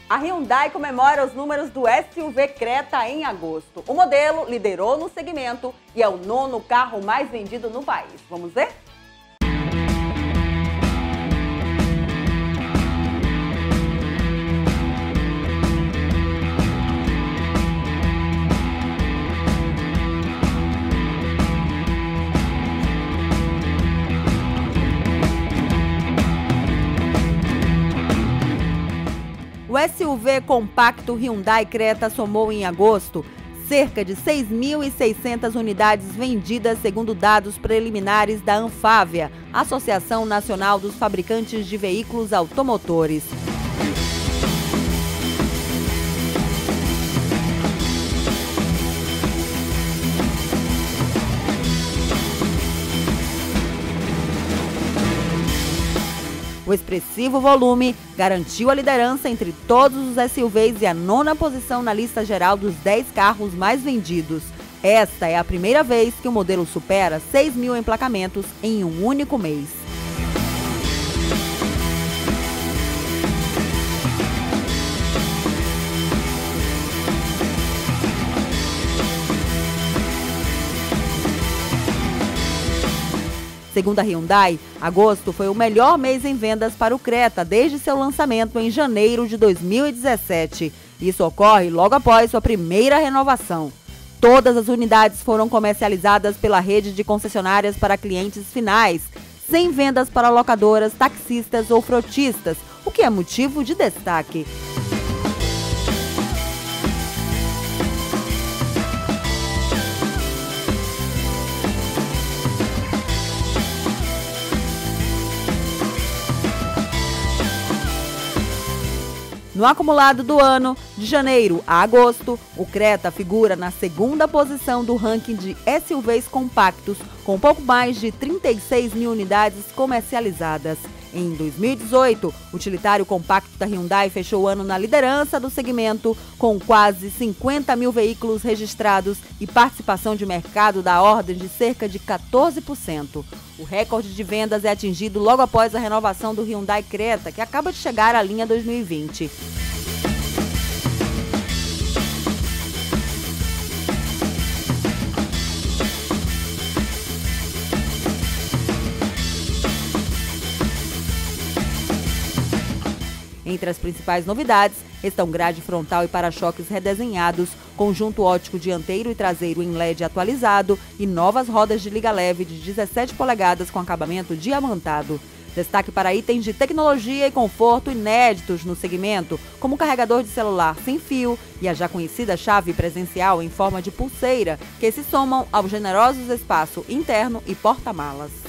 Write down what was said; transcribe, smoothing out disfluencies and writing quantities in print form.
A Hyundai comemora os números do SUV Creta em agosto. O modelo liderou no segmento e é o 9º carro mais vendido no país. Vamos ver? O SUV compacto Hyundai Creta somou em agosto cerca de 6.600 unidades vendidas, segundo dados preliminares da Anfávia, Associação Nacional dos Fabricantes de Veículos Automotores. O expressivo volume garantiu a liderança entre todos os SUVs e a 9ª posição na lista geral dos 10 carros mais vendidos. Esta é a primeira vez que o modelo supera 6.000 emplacamentos em um único mês. Segundo a Hyundai, agosto foi o melhor mês em vendas para o Creta desde seu lançamento em janeiro de 2017. Isso ocorre logo após sua primeira renovação. Todas as unidades foram comercializadas pela rede de concessionárias para clientes finais, sem vendas para locadoras, taxistas ou frotistas, o que é motivo de destaque. No acumulado do ano, de janeiro a agosto, o Creta figura na 2ª posição do ranking de SUVs compactos, com pouco mais de 36.000 unidades comercializadas. Em 2018, o utilitário compacto da Hyundai fechou o ano na liderança do segmento, com quase 50.000 veículos registrados e participação de mercado da ordem de cerca de 14%. O recorde de vendas é atingido logo após a renovação do Hyundai Creta, que acaba de chegar à linha 2020. Entre as principais novidades estão grade frontal e para-choques redesenhados, conjunto óptico dianteiro e traseiro em LED atualizado e novas rodas de liga leve de 17 polegadas com acabamento diamantado. Destaque para itens de tecnologia e conforto inéditos no segmento, como o carregador de celular sem fio e a já conhecida chave presencial em forma de pulseira, que se somam ao generoso espaço interno e porta-malas.